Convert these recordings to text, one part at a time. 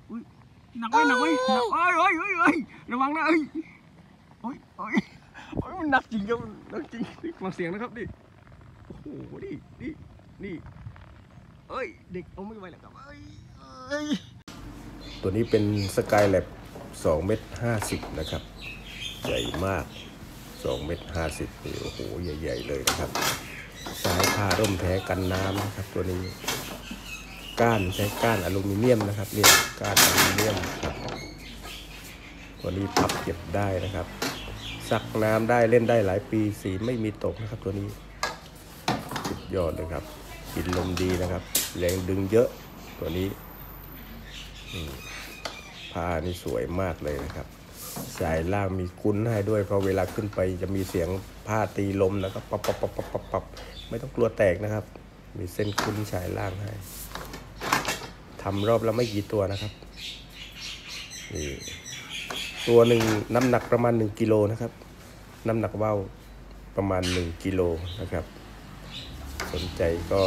อุ้ยหนักไว้หนักไว้หนักเอ้ยระวังนะโอ้ยมันหนักจริงครับหนักจริงฟังเสียงนะครับดิโอ้โหนี่เอ้ยเด็กเอาไม่ไหวแล้วครับตัวนี้เป็นสกายแลบ2 เมตร 50นะครับใหญ่มาก2 เมตร 50นี่โอ้โหใหญ่ๆเลยนะครับสายผ้าร่มแท้กันน้ำนะครับตัวนี้ก้านใช้ก้านอลูมิเนียมนะครับนี่ก้านอลูมิเนียมครับตัวนี้พับเก็บได้นะครับซักน้ำได้เล่นได้หลายปีสีไม่มีตกนะครับตัวนี้สุดยอดเลยครับกินลมดีนะครับแรงดึงเยอะตัวนี้ผ้านี่สวยมากเลยนะครับสายล่างมีคุ้นให้ด้วยเพราะเวลาขึ้นไปจะมีเสียงผ้าตีลมนะครับปับไม่ต้องกลัวแตกนะครับมีเส้นคุ้นสายล่างให้ทำรอบแล้วไม่กี่ตัวนะครับนี่ตัวหนึ่งน้ำหนักประมาณ1 กิโลนะครับน้ำหนักว่าวประมาณ1 กิโลนะครับสนใจก็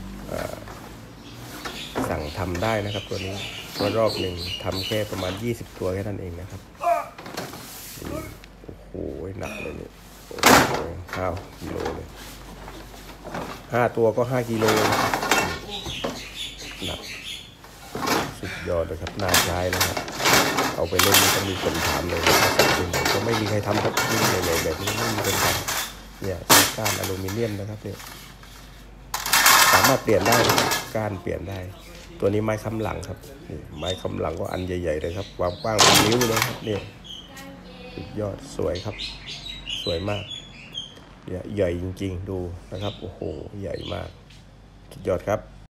สั่งทำได้นะครับตัวนี้รอบหนึ่งทำแค่ประมาณ20 ตัวแค่นั้นเองนะครับโอ้โหหนักเลยเนี่ย5 กิโลเลย5 ตัวก็5 กิโลหนักสุดยอดเลยครับน่าใช้นะครับเอาไปเล่นจะมีคนถามเลยก็ไม่มีใครทำครับนี่ใหญ่ๆแบบนี้ไม่มีคนทำเนี่ยก้านอลูมิเนียมนะครับเนี่ยสามารถเปลี่ยนได้ก้านเปลี่ยนได้ตัวนี้ไม้ค้ำหลังครับนี่ไม้ค้ำหลังก็อันใหญ่ๆเลยครับความกว้างเป็นนิ้วเลยครับเนี่ยสุดยอดสวยครับสวยมากเนี่ยใหญ่จริงๆดูนะครับโอ้โหใหญ่มากสุดยอดครับ